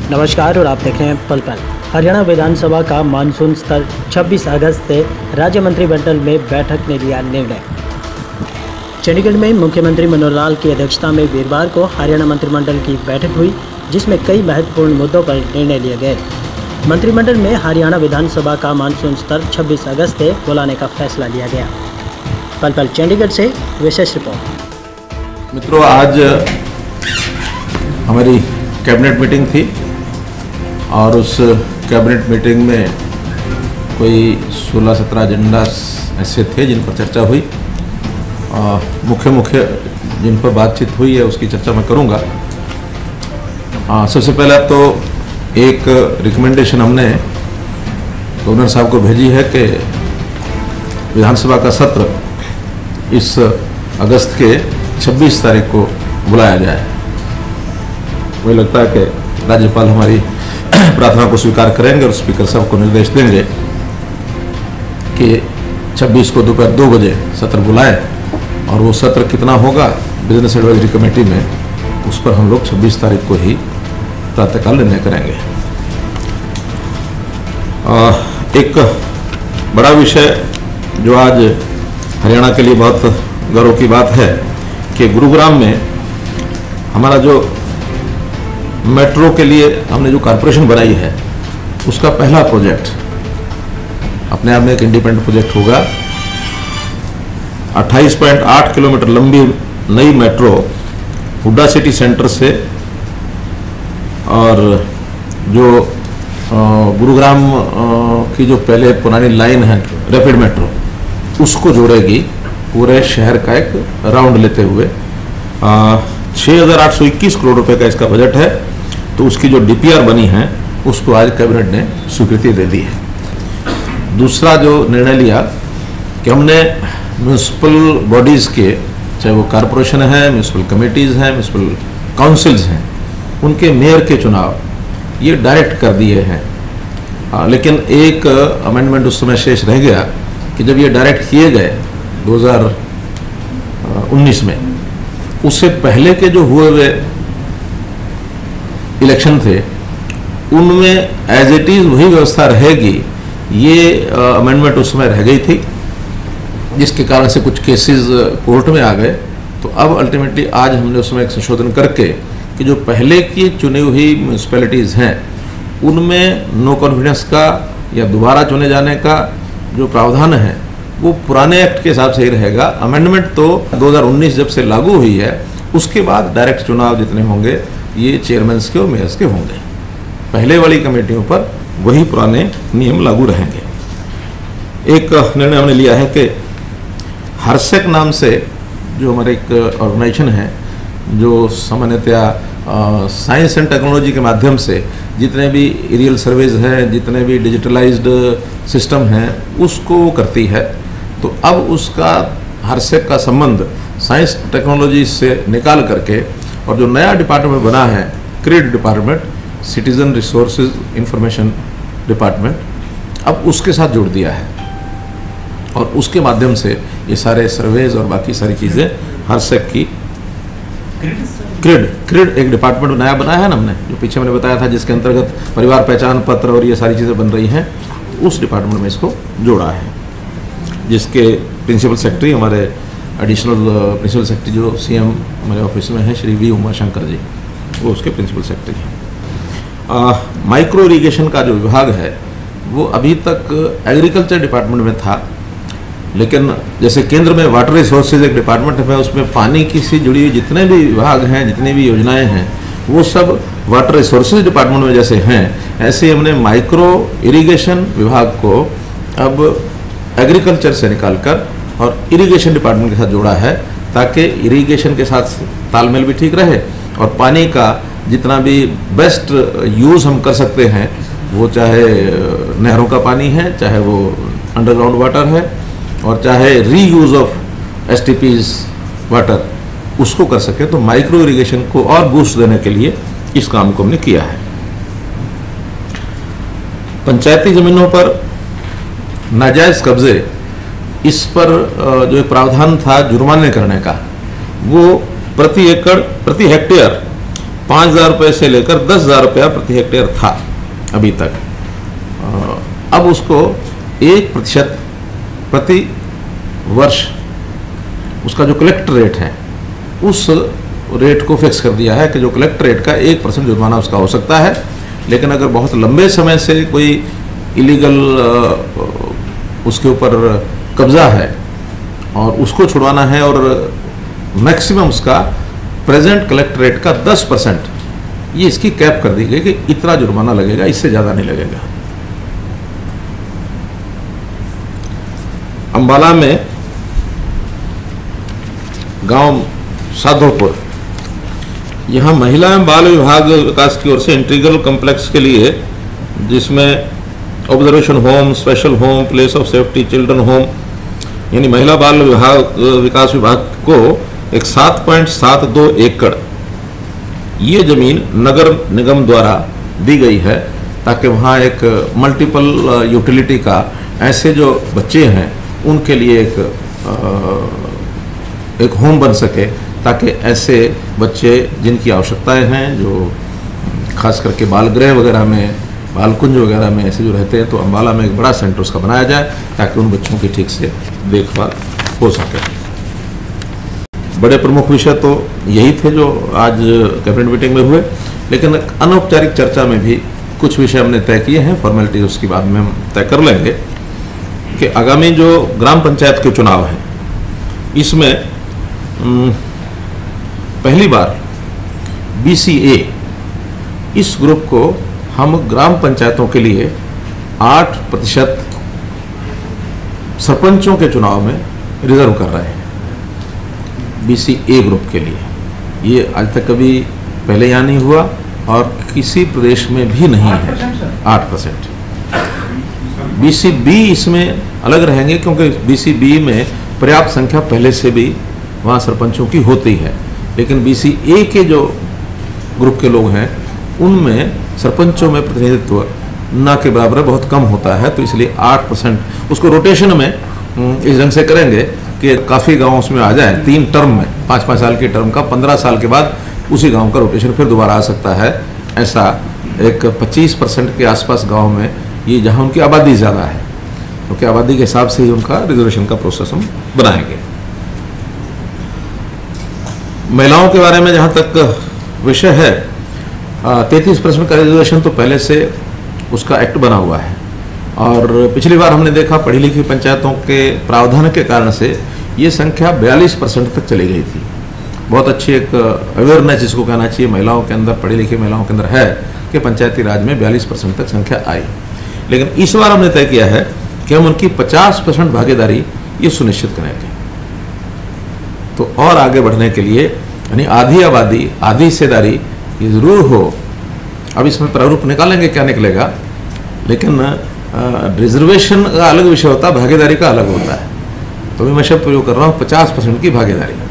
नमस्कार और आप देख रहे हैं पल पल। हरियाणा विधानसभा का मानसून सत्र 26 अगस्त से राज्य मंत्रिमंडल में बैठक ने लिया निर्णय। चंडीगढ़ में मुख्यमंत्री मनोहर लाल की अध्यक्षता में वीरवार को हरियाणा मंत्रिमंडल की बैठक हुई, जिसमें कई महत्वपूर्ण मुद्दों पर निर्णय लिए गए। मंत्रिमंडल में हरियाणा विधानसभा का मानसून सत्र 26 अगस्त से बुलाने का फैसला लिया गया। पल पल चंडीगढ़ से विशेष रिपोर्ट। मित्रों, आज हमारी कैबिनेट मीटिंग थी और उस कैबिनेट मीटिंग में कोई 16-17 एजेंडा ऐसे थे जिन पर चर्चा हुई। मुख्य जिन पर बातचीत हुई है उसकी चर्चा मैं करूंगा। सबसे पहले तो एक रिकमेंडेशन हमने गवर्नर साहब को भेजी है कि विधानसभा का सत्र इस अगस्त के 26 तारीख को बुलाया जाए। मुझे लगता है कि राज्यपाल हमारी प्रार्थना को स्वीकार करेंगे और स्पीकर साहब को निर्देश देंगे कि 26 को दोपहर 2 बजे सत्र बुलाएं और वो सत्र कितना होगा बिजनेस एडवाइजरी कमेटी में, उस पर हम लोग 26 तारीख को ही प्रातःकाल निर्णय करेंगे। एक बड़ा विषय जो आज हरियाणा के लिए बहुत गौरव की बात है कि गुरुग्राम में हमारा जो मेट्रो के लिए हमने जो कॉरपोरेशन बनाई है उसका पहला प्रोजेक्ट अपने आप में एक इंडिपेंडेंट प्रोजेक्ट होगा। 28.8 किलोमीटर लंबी नई मेट्रो हुड्डा सिटी सेंटर से और जो गुरुग्राम की जो पहले पुरानी लाइन है रैपिड मेट्रो, उसको जोड़ेगी। पूरे शहर का एक राउंड लेते हुए 6,821 करोड़ रुपए का इसका बजट है। तो उसकी जो डीपीआर बनी है उसको आज कैबिनेट ने स्वीकृति दे दी है। दूसरा जो निर्णय लिया कि हमने म्यूनिसिपल बॉडीज़ के, चाहे वो कॉरपोरेशन है, म्यूनिसिपल कमेटीज़ हैं, म्यूनिसिपल काउंसिल्स हैं, उनके मेयर के चुनाव ये डायरेक्ट कर दिए हैं। लेकिन एक अमेंडमेंट उस समय शेष रह गया कि जब ये डायरेक्ट किए गए 2019 में, उससे पहले के जो हुए हुए इलेक्शन थे उनमें एज इट इज वही व्यवस्था रहेगी, ये अमेंडमेंट उस समय रह गई थी, जिसके कारण से कुछ केसेस कोर्ट में आ गए। तो अब अल्टीमेटली आज हमने उसमें एक संशोधन करके कि जो पहले की चुनी हुई म्यूनिसिपैलिटीज़ हैं उनमें नो कॉन्फिडेंस का या दोबारा चुने जाने का जो प्रावधान है वो पुराने एक्ट के हिसाब से ही रहेगा। अमेंडमेंट तो 2019 जब से लागू हुई है उसके बाद डायरेक्ट चुनाव जितने होंगे ये चेयरमैन्स के और मेयर्स के होंगे। पहले वाली कमेटियों पर वही पुराने नियम लागू रहेंगे। एक निर्णय हमने लिया है कि हरसेक नाम से जो हमारे एक ऑर्गेनाइजेशन है जो सामान्यतया साइंस एंड टेक्नोलॉजी के माध्यम से जितने भी एरियल सर्वेज हैं, जितने भी डिजिटलाइज्ड सिस्टम हैं उसको वो करती है। तो अब उसका हरसेक का संबंध साइंस टेक्नोलॉजी से निकाल करके और जो नया डिपार्टमेंट बना है CRID department, citizen resources information department, अब उसके साथ जोड़ दिया है और उसके माध्यम से ये सारे सर्वेज और बाकी सारी चीज़ें हरसेक की क्रिड एक डिपार्टमेंट नया बनाया है ना हमने, जो पीछे मैंने बताया था, जिसके अंतर्गत परिवार पहचान पत्र और ये सारी चीज़ें बन रही हैं, उस डिपार्टमेंट में इसको जोड़ा है, जिसके प्रिंसिपल सेक्रेटरी हमारे एडिशनल प्रिंसिपल सेक्रेटरी जो सीएम हमारे ऑफिस में है श्री वी उमाशंकर जी, वो उसके प्रिंसिपल सेक्रेटरी हैं। माइक्रो इरिगेशन का जो विभाग है वो अभी तक एग्रीकल्चर डिपार्टमेंट में था, लेकिन जैसे केंद्र में वाटर रिसोर्सेज एक डिपार्टमेंट है, उसमें पानी की से जुड़ी हुई जितने भी विभाग हैं, जितनी भी योजनाएं हैं, वो सब वाटर रिसोर्सेज डिपार्टमेंट में जैसे हैं, ऐसे हमने माइक्रो इरिगेशन विभाग को अब एग्रीकल्चर से निकालकर और इरिगेशन डिपार्टमेंट के साथ जोड़ा है, ताकि इरिगेशन के साथ तालमेल भी ठीक रहे और पानी का जितना भी बेस्ट यूज़ हम कर सकते हैं, वो चाहे नहरों का पानी है, चाहे वो अंडरग्राउंड वाटर है और चाहे रीयूज ऑफ एसटीपीज वाटर, उसको कर सके। तो माइक्रो इरिगेशन को और बूस्ट देने के लिए इस काम को हमने किया है। पंचायती जमीनों पर नाजायज कब्जे, इस पर जो प्रावधान था जुर्माने करने का, वो प्रति एकड़ प्रति हेक्टेयर 5,000 रुपये से लेकर 10,000 रुपया प्रति हेक्टेयर था अभी तक। अब उसको 1% प्रति वर्ष उसका जो कलेक्ट रेट है उस रेट को फिक्स कर दिया है कि जो कलेक्ट रेट का 1% जुर्माना उसका हो सकता है। लेकिन अगर बहुत लंबे समय से कोई इलीगल उसके ऊपर कब्जा है और उसको छुड़वाना है और मैक्सिमम उसका प्रेजेंट कलेक्ट रेट का 10%, ये इसकी कैप कर दी गई कि इतना जुर्माना लगेगा, इससे ज़्यादा नहीं लगेगा। अंबाला में गांव साधोपुर, यहाँ महिला एवं बाल विभाग विकास की ओर से इंटीग्रल कॉम्प्लेक्स के लिए, जिसमें observation home, special home, place of safety, children home, यानी महिला बाल विकास विभाग को एक 7.72 एकड़ ये जमीन नगर निगम द्वारा दी गई है ताकि वहाँ एक मल्टीपल यूटिलिटी का, ऐसे जो बच्चे हैं उनके लिए एक होम बन सके, ताकि ऐसे बच्चे जिनकी आवश्यकताएं हैं, जो खास करके बाल गृह वगैरह में, बाल कुंज वगैरह में ऐसे जो रहते हैं, तो अंबाला में एक बड़ा सेंटर उसका बनाया जाए ताकि उन बच्चों की ठीक से देखभाल हो सके। बड़े प्रमुख विषय तो यही थे जो आज कैबिनेट मीटिंग में हुए, लेकिन अनौपचारिक चर्चा में भी कुछ विषय हमने तय किए हैं। फॉर्मेलिटी उसकी बाद में हम तय कर लेंगे कि आगामी जो ग्राम पंचायत के चुनाव हैं, इसमें पहली बार BCA इस ग्रुप को हम ग्राम पंचायतों के लिए 8% सरपंचों के चुनाव में रिजर्व कर रहे हैं। BCA ग्रुप के लिए ये आज तक कभी पहले यहाँ नहीं हुआ और किसी प्रदेश में भी नहीं है 8%। BCB इसमें अलग रहेंगे क्योंकि BCB में पर्याप्त संख्या पहले से भी वहाँ सरपंचों की होती है, लेकिन BCA के जो ग्रुप के लोग हैं उनमें सरपंचों में प्रतिनिधित्व ना के बराबर बहुत कम होता है, तो इसलिए 8% उसको रोटेशन में इस ढंग से करेंगे कि काफ़ी गाँव उसमें आ जाए। 3 टर्म में, 5-5 साल के टर्म का 15 साल के बाद उसी गांव का रोटेशन फिर दोबारा आ सकता है। ऐसा एक 25% के आसपास गांव में, ये जहां उनकी आबादी ज़्यादा है, क्योंकि आबादी के हिसाब से ही उनका रिजर्वेशन का प्रोसेस हम बनाएंगे। महिलाओं के बारे में जहां तक विषय है, 33% का रिजर्वेशन तो पहले से उसका एक्ट बना हुआ है, और पिछली बार हमने देखा पढ़ी लिखी पंचायतों के प्रावधान के कारण से ये संख्या 42% तक चली गई थी। बहुत अच्छी एक अवेयरनेस जिसको कहना चाहिए महिलाओं के अंदर, पढ़ी लिखी महिलाओं के अंदर है कि पंचायती राज में 42% तक संख्या आई। लेकिन इस बार हमने तय किया है कि हम उनकी 50% भागीदारी ये सुनिश्चित करेंगे। तो और आगे बढ़ने के लिए, यानी आधी आबादी आधी हिस्सेदारी ये ज़रूर हो। अब इसमें प्रारूप निकालेंगे क्या निकलेगा, लेकिन रिजर्वेशन का अलग विषय होता है, भागीदारी का अलग होता है। तो मैं शब्द प्रयोग कर रहा हूँ 50% की भागीदारी।